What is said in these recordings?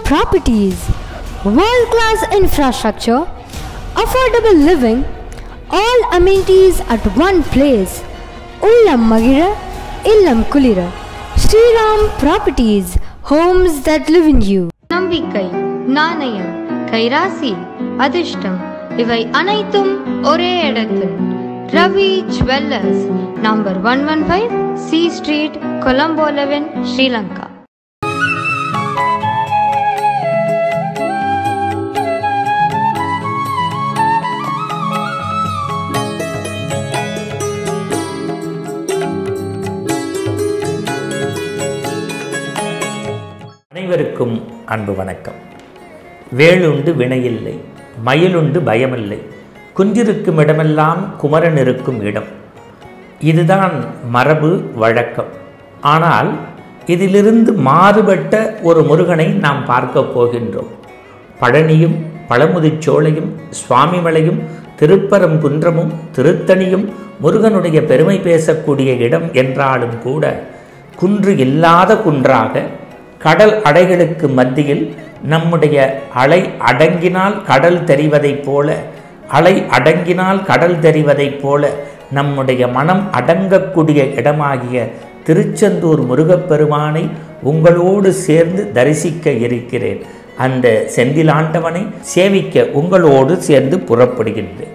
Properties, world-class infrastructure, affordable living, all amenities at one place. Ullam Magira, Illam Kulira. Shriram Properties, homes that live in you. நம்பிக்கை, நாணயம், கைராசி, அதிர்ஷ்டம் இவை அனைத்தும் ஒரே இடத்தில். Ravi jewellers, number 115 C Street, Colombo 11, Sri Lanka. அனைவருக்கும் அன்பு வணக்கம். வேலுண்டு வினையில்லை, மயிலுண்டு பயமில்லை, குன்றிருக்கும் இடமெல்லாம் குமரன் இருக்கும் இடம். இதுதான் மரபு வழக்கம். ஆனால் இதிலிருந்து மாறுபட்ட ஒரு முருகனை நாம் பார்க்க போகின்றோம். பழனியும் பழமுதிர்ச்சோலையும் சுவாமிமலையும் திருப்பரங்குன்றமும் திருத்தணியும் முருகனுடைய பெருமை பேசக்கூடிய இடம் என்றாலும் கூட குன்று இல்லாத குன்றாக கடல் அலைகளுக்கு மத்தியில் நம்முடைய அலை அடங்கினால் கடல் தெரிவதைப் போல, அலை அடங்கினால் கடல் தெரிவதைப் போல நம்முடைய மனம் அடங்கக்கூடிய இடமாகிய திருச்செந்தூர் முருகப்பெருமானை உங்களோடு சேர்ந்து தரிசிக்க இருக்கிறேன். அந்த செந்திலாண்டவனை சேவிக்க உங்களோடு சேர்ந்து புறப்படுகின்றேன்.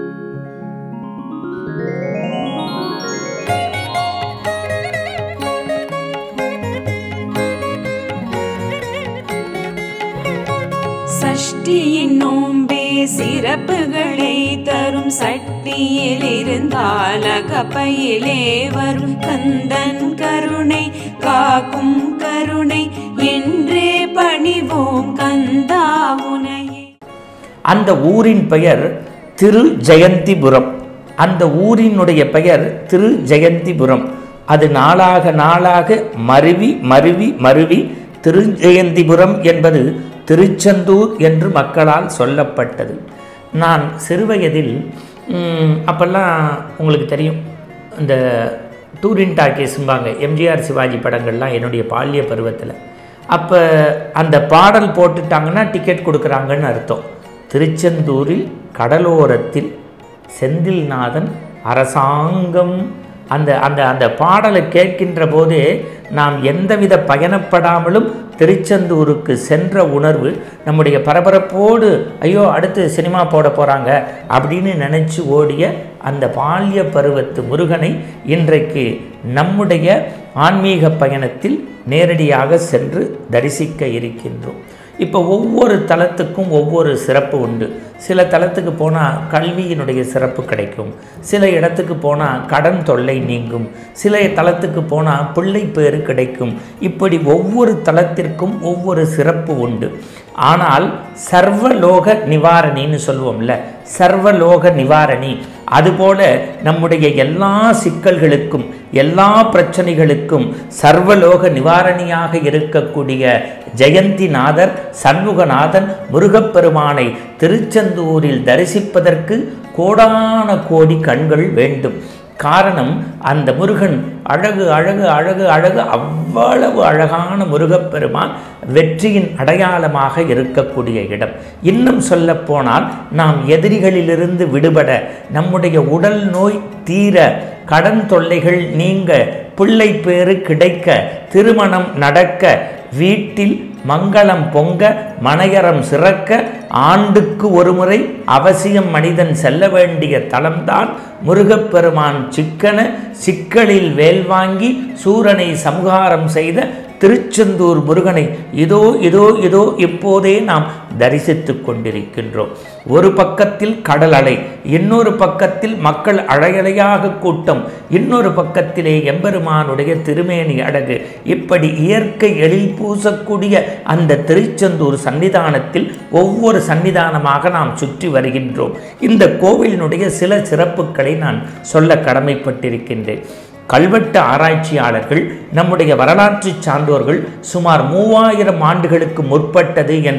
சஷ்டியின் நோம்பே சிறப்புகளை தரும், சட்டியில் இருந்தால் அகப்பையிலே வரும், கந்தன் கருணை காக்கும் கருணை என்றே பணிவோம் கந்தா உனையே. அந்த ஊரின் பெயர் திரு ஜெயந்திபுரம். அந்த ஊரினுடைய பெயர் திரு ஜெயந்திபுரம். அது நாளாக நாளாக மருவி மருவி மருவி திருஜெயந்திபுரம் என்பது திருச்செந்தூர் என்று மக்களால் சொல்லப்பட்டது. நான் சிறுவயதில் அப்போல்லாம் உங்களுக்கு தெரியும், இந்த டூரின் டாக்கீஸும்பாங்க, எம்ஜிஆர் சிவாஜி படங்கள்லாம் என்னுடைய பால்ய பருவத்தில். அப்போ அந்த பாடல் போட்டுட்டாங்கன்னா டிக்கெட் கொடுக்குறாங்கன்னு அர்த்தம். திருச்செந்தூரில் கடலோரத்தில் செந்தில்நாதன் அரசாங்கம், அந்த அந்த அந்த பாடலை கேட்கின்ற போதே நாம் எந்தவித பயணப்படாமலும் திருச்செந்தூருக்கு சென்ற உணர்வு நம்முடைய பரபரப்போடு, ஐயோ அடுத்து சினிமா போட போகிறாங்க அப்படின்னு நினச்சி ஓடிய அந்த பால்ய பருவத்து முருகனை இன்றைக்கு நம்முடைய ஆன்மீக பயணத்தில் நேரடியாக சென்று தரிசிக்க இருக்கின்றோம். இப்போ ஒவ்வொரு தலத்துக்கும் ஒவ்வொரு சிறப்பு உண்டு. சில தலத்துக்கு போனால் கல்வியினுடைய சிறப்பு கிடைக்கும், சில இடத்துக்கு போனால் கடன் தொல்லை நீங்கும், சில தலத்துக்கு போனால் பிள்ளை பேறு கிடைக்கும். இப்படி ஒவ்வொரு தலத்திற்கும் ஒவ்வொரு சிறப்பு உண்டு. ஆனால் சர்வலோக நிவாரணின்னு சொல்லுவோம்ல, சர்வலோக நிவாரணி, அதுபோல நம்முடைய எல்லா சிக்கல்களுக்கும் எல்லா பிரச்சனைகளுக்கும் சர்வலோக நிவாரணியாக இருக்கக்கூடிய ஜெயந்திநாதர் சண்முகநாதன் முருகப்பெருமானை திருச்செந்தூரில் தரிசிப்பதற்கு கோடான கோடி கண்கள் வேண்டும். காரணம், அந்த முருகன் அழகு அழகு அழகு அழகு, அவ்வளவு அழகான முருகப்பெருமான் வெற்றியின் அடையாளமாக இருக்கக்கூடிய இடம். இன்னும் சொல்லப்போனால் நாம் எதிரிகளிலிருந்து விடுபட, நம்முடைய உடல் நோய் தீர, கடன் தொல்லைகள் நீங்க, பிள்ளை பேறு கிடைக்க, திருமணம் நடக்க, வீட்டில் மங்களம் பொங்க, மனையறம் சிறக்க, ஆண்டுக்கு ஒரு முறை அவசியம் மனிதன் செல்ல வேண்டிய தலம்தான் முருகப்பெருமான் சிக்கன சிக்கலில் வேல் வாங்கி சூரனை சம்ஹாரம் செய்த திருச்செந்தூர் முருகனை இதோ இதோ இதோ இப்போதே நாம் தரிசித்து கொண்டிருக்கின்றோம். ஒரு பக்கத்தில் கடல் அலை, இன்னொரு பக்கத்தில் மக்கள் அலையலையாக கூட்டம், இன்னொரு பக்கத்திலே எம்பெருமானுடைய திருமேனி அழகு. இப்படி இயற்கை எழில் பூசக்கூடிய அந்த திருச்செந்தூர் சன்னிதானத்தில் ஒவ்வொரு சன்னிதானமாக நாம் சுற்றி வருகின்றோம். இந்த கோவிலினுடைய சில சிறப்புகளை நான் சொல்ல கடமைப்பட்டிருக்கின்றேன். கல்வெட்டு ஆராய்ச்சியாளர்கள், நம்முடைய வரலாற்று சான்றோர்கள் சுமார் 3000 ஆண்டுகளுக்கு முற்பட்டது என்று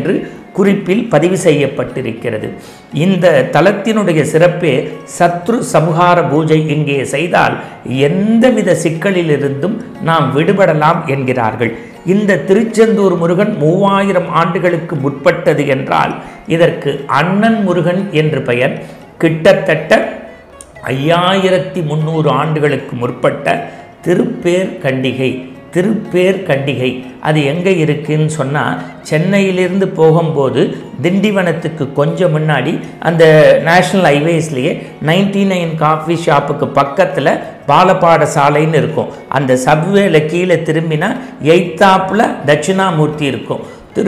குறிப்பில் பதிவு செய்யப்பட்டிருக்கிறது. இந்த தலத்தினுடைய சிறப்பே சத்ரு சம்ஹார பூஜை இங்கே செய்தால் எந்தவித சிக்கலிலிருந்தும் நாம் விடுபடலாம் என்கிறார்கள். இந்த திருச்செந்தூர் முருகன் 3000 ஆண்டுகளுக்கு முற்பட்டது என்றால் இதற்கு அண்ணன் முருகன் என்று பெயர். கிட்டத்தட்ட 5300 ஆண்டுகளுக்கு முற்பட்ட திருப்பேர்கண்டிகை அது எங்கே இருக்குன்னு சொன்னால், சென்னையிலிருந்து போகும்போது திண்டிவனத்துக்கு கொஞ்சம் முன்னாடி அந்த நேஷ்னல் ஹைவேஸ்லேயே 99 காஃபி ஷாப்புக்கு பக்கத்தில் பாலப்பாட சாலைன்னு இருக்கும். அந்த சப்வேல கீழே திரும்பினா எய்த்தாப்பில் தட்சிணாமூர்த்தி இருக்கும்.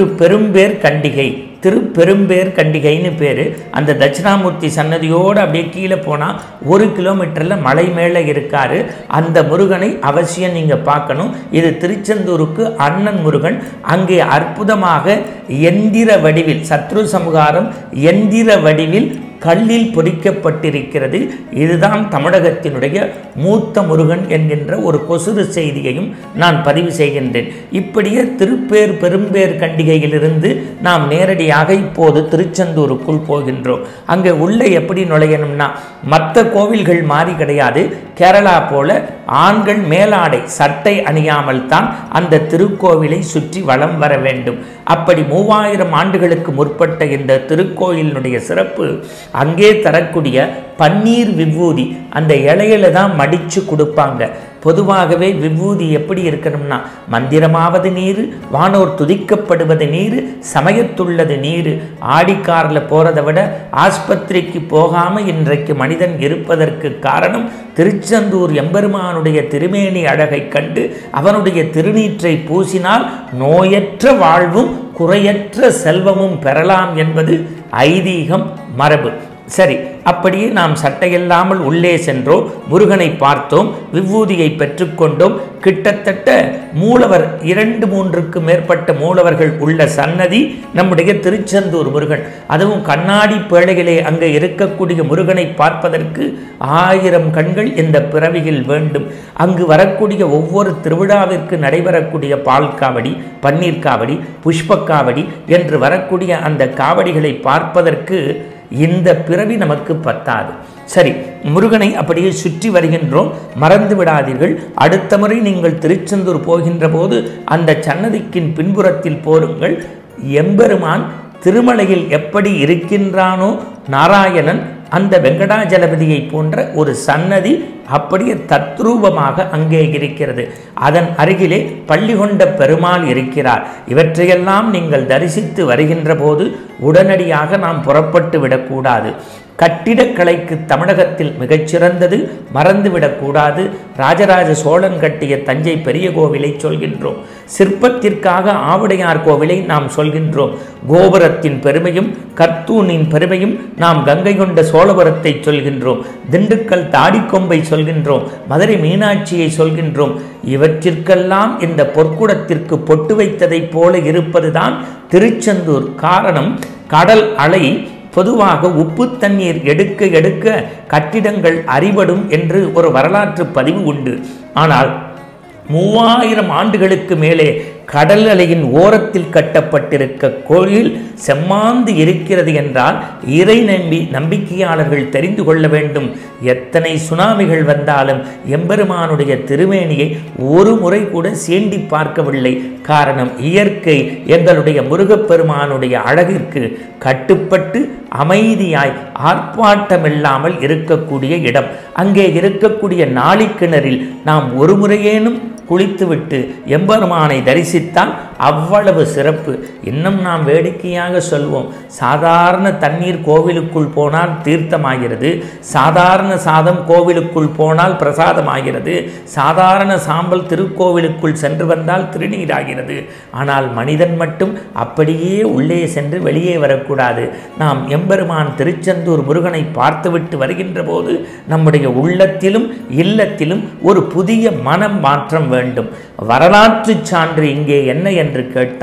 திருப்பெரும்பேர் கண்டிகைன்னு பேர். அந்த தட்சிணாமூர்த்தி சன்னதியோடு அப்படியே கீழே போனால் 1 கிலோமீட்டரில் மலை மேலே இருக்கார். அந்த முருகனை அவசியம் நீங்கள் பார்க்கணும். இது திருச்செந்தூருக்கு அண்ணன் முருகன். அங்கே அற்புதமாக எந்திர வடிவில் சத்ரு சம்ஹாரம் எந்திர வடிவில் கல்லில் பொறிக்கப்பட்டிருக்கிறது. இதுதான் தமிழகத்தினுடைய மூத்த முருகன் என்கின்ற ஒரு கொசுறு செய்தியையும் நான் பதிவு செய்கின்றேன். இப்படியே பெரும்பேர் கண்டிகையிலிருந்து நாம் நேரடியாக இப்போது திருச்செந்தூருக்குள் போகின்றோம். அங்கே உள்ளே எப்படி நுழையணும்னா, மற்ற கோவில்கள் மாறி கிடையாது. கேரளா போல ஆண்கள் மேலாடை சட்டை அணியாமல் தான் அந்த திருக்கோவிலை சுற்றி வலம் வர வேண்டும். அப்படி 3000 ஆண்டுகளுக்கு முற்பட்ட இந்த திருக்கோயிலினுடைய சிறப்பு அங்கே தரக்கூடிய பன்னீர் விபூதி அந்த இலையில தான் மடித்து கொடுப்பாங்க. பொதுவாகவே விபூதி எப்படி இருக்கணும்னா, மந்திரமாவது நீர், வானோர் துதிக்கப்படுவது நீர், சமயத்துள்ளது நீர். ஆடிக்காரில் போகிறத விட ஆஸ்பத்திரிக்கு போகாமல் இன்றைக்கு மனிதன் இருப்பதற்கு காரணம் திருச்செந்தூர் எம்பெருமானுடைய திருமேனி அழகை கண்டு அவனுடைய திருநீற்றை பூசினால் நோயற்ற வாழ்வும் குறையற்ற செல்வமும் பெறலாம் என்பது ஐதீகம், மரபு. சரி, அப்படியே நாம் சட்டையில்லாமல் உள்ளே சென்றோம், முருகனை பார்த்தோம், விபூதியை பெற்றுக்கொண்டோம். கிட்டத்தட்ட மூலவர் 2-3க்கு மேற்பட்ட மூலவர்கள் உள்ள சன்னதி நம்முடைய திருச்செந்தூர் முருகன். அதுவும் கண்ணாடி பேழைகளே அங்கே இருக்கக்கூடிய முருகனை பார்ப்பதற்கு 1000 கண்கள் இந்த பிறவியில் வேண்டும். அங்கு வரக்கூடிய ஒவ்வொரு திருவிழாவிற்கு நடைபெறக்கூடிய பால் காவடி, பன்னீர் காவடி, புஷ்பக்காவடி என்று வரக்கூடிய அந்த காவடிகளை பார்ப்பதற்கு இந்த பிறவி நமக்கு பத்தாது. சரி, முருகனை அப்படியே சுற்றி வருகின்றோம். மறந்து விடாதீர்கள், அடுத்த முறை நீங்கள் திருச்செந்தூர் போகின்ற போது அந்த சன்னதிக்கின் பின்புறத்தில் போருங்கள். எம்பெருமான் திருமலையில் எப்படி இருக்கின்றானோ நாராயணன் அந்த வெங்கடாஜலபதியை போன்ற ஒரு சன்னதி அப்படியே தத்ரூபமாக அங்கே இருக்கிறது. அதன் அருகிலே பள்ளி கொண்ட பெருமாள் இருக்கிறார். இவற்றையெல்லாம் நீங்கள் தரிசித்து வருகின்ற போது உடனடியாக நாம் புறப்பட்டு விடக்கூடாது. கட்டிடக்கலைக்கு தமிழகத்தில் மிகச்சிறந்தது, மறந்துவிடக்கூடாது. ராஜராஜ சோழன் கட்டிய தஞ்சை பெரிய கோவிலை சொல்கின்றோம். சிற்பத்திற்காக ஆவுடையார் கோவிலை நாம் சொல்கின்றோம். கோபுரத்தின் பெருமையும் கர்த்தூனின் பெருமையும் நாம் கங்கை கொண்ட சோழபுரத்தை சொல்கின்றோம். திண்டுக்கல் தாடிக்கொம்பை சொல்கின்றோம். மதுரை மீனாட்சியை சொல்கின்றோம். இவற்றிற்கெல்லாம் இந்த பொற்குடத்திற்கு பொட்டு வைத்ததைப் போல இருப்பதுதான் திருச்செந்தூர். காரணம், கடல் அலை பொதுவாக உப்பு தண்ணீர் எடுக்க எடுக்க கட்டிடங்கள் அரிபடும் என்று ஒரு வரலாற்று பதிவு உண்டு. ஆனால் 3000 ஆண்டுகளுக்கு மேலே கடல் அலையின் ஓரத்தில் கட்டப்பட்டிருக்க கோயில் செம்மாந்து இருக்கிறது என்றால் இறை நம்பிக்கையாளர்கள் தெரிந்து கொள்ள வேண்டும். எத்தனை சுனாமிகள் வந்தாலும் எம்பெருமானுடைய திருமேனியை ஒரு முறை கூட சீண்டி பார்க்கவில்லை. காரணம், இயற்கை எங்களுடைய முருகப்பெருமானுடைய அழகிற்கு கட்டுப்பட்டு அமைதியாய் ஆர்ப்பாட்டமில்லாமல் இருக்கக்கூடிய இடம். அங்கே இருக்கக்கூடிய நாளிக்கிணறில் நாம் ஒரு முறையேனும் குளித்துவிட்டு எம்பெருமானை தரிசித்தால் அவ்வளவு சிறப்பு. இன்னும் நாம் வேடிக்கையாக சொல்வோம், சாதாரண தண்ணீர் கோவிலுக்குள் போனால் தீர்த்தமாகிறது, சாதாரண சாதம் கோவிலுக்குள் போனால் பிரசாதமாகிறது, சாதாரண சாம்பல் திருக்கோவிலுக்குள் சென்று வந்தால் திருநீராகிறது. ஆனால் மனிதன் மட்டும் அப்படியே உள்ளே சென்று வெளியே வரக்கூடாது. நாம் எம்பெருமான் திருச்செந்தூர் முருகனை பார்த்துவிட்டு வருகின்ற போது நம்முடைய உள்ளத்திலும் இல்லத்திலும் ஒரு புதிய மனம் மாற்றம் வேண்டும். வரலாற்று சான்று இங்கே என்ன என்று கேட்டால்,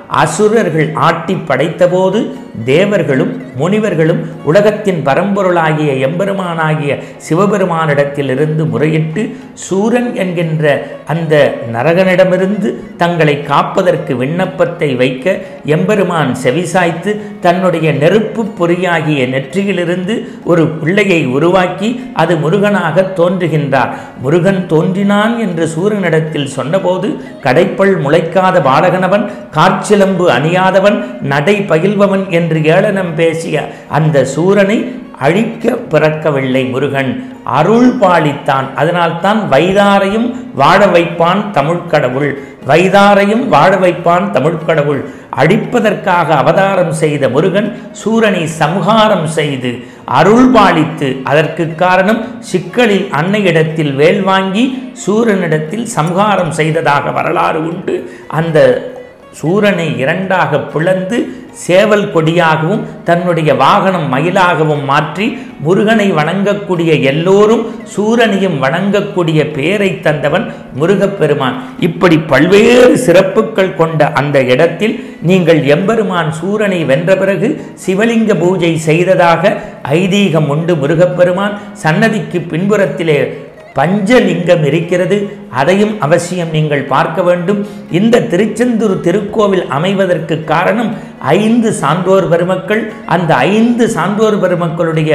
அசுரர்கள் ஆட்டி படைத்தபோது தேவர்களும் முனிவர்களும் உலகத்தின் பரம்பொருளாகிய எம்பெருமானாகிய சிவபெருமானிடத்திலிருந்து முறையிட்டு சூரன் என்கின்ற அந்த நரகனிடமிருந்து தங்களை காப்பதற்கு விண்ணப்பத்தை வைக்க எம்பெருமான் செவிசாய்த்து தன்னுடைய நெருப்பு பொறியாகிய நெற்றியிலிருந்து ஒரு பிள்ளையை உருவாக்கி அது முருகனாக தோன்றுகின்றார். முருகன் தோன்றினான் என்று சூரனிடத்தில் சொன்னபோது கடைப்பல் முளைக்காத பாலகனவன், காற்சிலம்பு அணியாதவன், நடை பயில்பவன் என்று ஏளனம் பேசிய அந்த சூரனை அழிக்க பிறக்கவில்லை முருகன், அருள் பாலித்தான். அதனால்தான் வைதாரையும் வாழ வைப்பான் தமிழ்க்கடவுள், வைதாரையும் வாழ வைப்பான் தமிழ்க்கடவுள். அழிப்பதற்காக அவதாரம் செய்த முருகன் சூரனை சம்ஹாரம் செய்து அருள் பாலித்து, அதற்கு காரணம் சிக்கலில் அன்னையிடத்தில் வேல் வாங்கி சூரனிடத்தில் சம்ஹாரம் செய்ததாக வரலாறு உண்டு. அந்த சூரனை இரண்டாக பிளந்து சேவல் கொடியாகவும் தன்னுடைய வாகனம் மயிலாகவும் மாற்றி முருகனை வணங்கக்கூடிய எல்லோரும் சூரனையும் வணங்கக்கூடிய பேரை தந்தவன் முருகப்பெருமான். இப்படி பல்வேறு சிறப்புகள் கொண்ட அந்த இடத்தில் நீங்கள் எம்பெருமான் சூரனை வென்ற பிறகு சிவலிங்க பூஜை செய்ததாக ஐதீகம் உண்டு. முருகப்பெருமான் சன்னதிக்கு பின்புறத்திலே பஞ்சலிங்கம் இருக்கிறது, அதையும் அவசியம் நீங்கள் பார்க்க வேண்டும். இந்த திருச்செந்தூர் திருக்கோவில் அமைவதற்கு காரணம் 5 சான்றோர் பெருமக்கள். அந்த 5 சான்றோர் பெருமக்களுடைய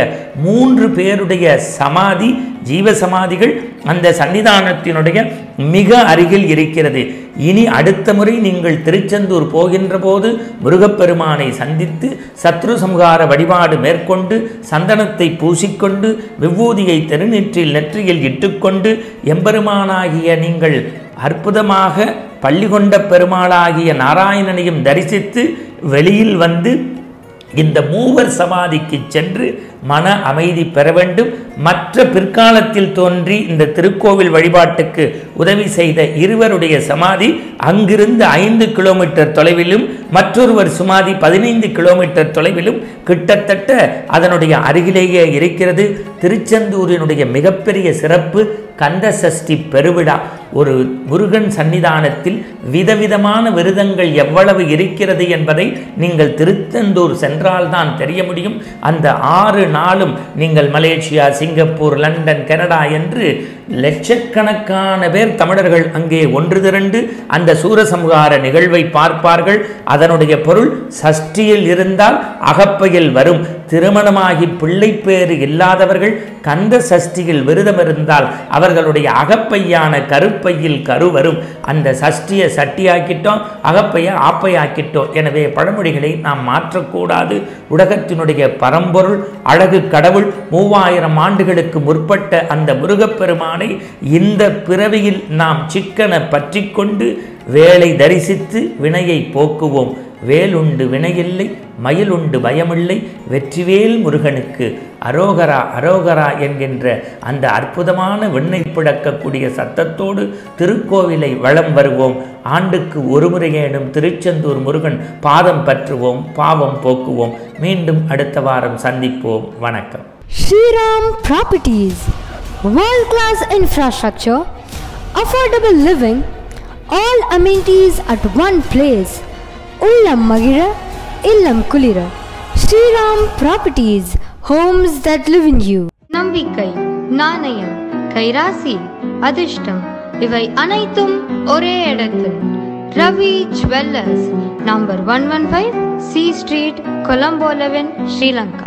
3 பேருடைய சமாதி, ஜீவசமாதிகள் அந்த சன்னிதானத்தினுடைய மிக அருகில் இருக்கிறது. இனி அடுத்த முறை நீங்கள் திருச்செந்தூர் போகின்ற போது முருகப்பெருமானை சந்தித்து சத்ரு சம்ஹார வழிபாடு மேற்கொண்டு சந்தனத்தை பூசிக்கொண்டு விபூதியை திருநெற்றியில் நெற்றியில் இட்டுக்கொண்டு எம்பெருமானாகிய நீங்கள் அற்புதமாக பள்ளிகொண்ட பெருமாளாகிய நாராயணனையும் தரிசித்து வெளியில் வந்து இந்த மூவர் சமாதிக்கு சென்று மன அமைதி பெற வேண்டும். மற்ற பிற்காலத்தில் தோன்றி இந்த திருக்கோவில் வழிபாட்டுக்கு உதவி செய்த இருவருடைய சமாதி அங்கிருந்து 5 கிலோமீட்டர் தொலைவிலும் மற்றொருவர் சமாதி 15 கிலோமீட்டர் தொலைவிலும் கிட்டத்தட்ட அதனுடைய அருகிலேயே இருக்கிறது. திருச்செந்தூரினுடைய மிகப்பெரிய சிறப்பு கந்த சஷ்டி பெருவிழா. ஒரு முருகன் சன்னிதானத்தில் விதவிதமான விரதங்கள் எவ்வளவு இருக்கிறது என்பதை நீங்கள் திருச்செந்தூர் சென்றால்தான் தெரிய முடியும். அந்த 6 நாளும் நீங்கள் மலேசியா, சிங்கப்பூர், லண்டன், கனடா என்று லட்சக்கணக்கான பேர் தமிழர்கள் அங்கே ஒன்று திரண்டு அந்த சூரசம்ஹார நிகழ்வை பார்ப்பார்கள். அதனுடைய பொருள் சஷ்டியில் இருந்தால் அகப்பையில் வரும். திருமணமாகி பிள்ளை பேறு இல்லாதவர்கள் கந்த சஷ்டியில் விரதம் இருந்தால் அவர்களுடைய அகப்பையான கருப்பையில் கரு வரும். அந்த சஷ்டியை சட்டியாக்கிட்டோம், அகப்பையை ஆப்பையாக்கிட்டோம். எனவே பழமொழிகளை நாம் மாற்றக்கூடாது. உலகத்தினுடைய பரம்பொருள் அழகு கடவுள் 3000 ஆண்டுகளுக்கு முற்பட்ட அந்த முருகப்பெருமானை இந்த பிறவியில் நாம் சிக்கன பற்றி கொண்டு வேலை தரிசித்து வினையை போக்குவோம். வேலுண்டு வினையில்லை, மயிலுண்டு பயமில்லை, வெற்றிவேல் முருகனுக்கு அரோகரா அரோகரா என்கின்ற அந்த அற்புதமான விண்ணை பிளக்கக்கூடிய சத்தத்தோடு திருக்கோவிலை வலம் வருவோம். ஆண்டுக்கு ஒரு முறையேனும் திருச்செந்தூர் முருகன் பாதம் பற்றுவோம், பாவம் போக்குவோம். மீண்டும் அடுத்த வாரம் சந்திப்போம். வணக்கம். Shriram Properties, world-class infrastructure, affordable living, all amenities at one place. Ullam Magira, Illam Kulira. Shriram Properties, homes that live in you. நம்பிக்கை, நாணயம், கைராசி, அதிர்ஷ்டம் இவை அனைத்தும் ஒரே இடத்தில். Ravi jewellers, number 115 C Street, Colombo 11, Sri Lanka.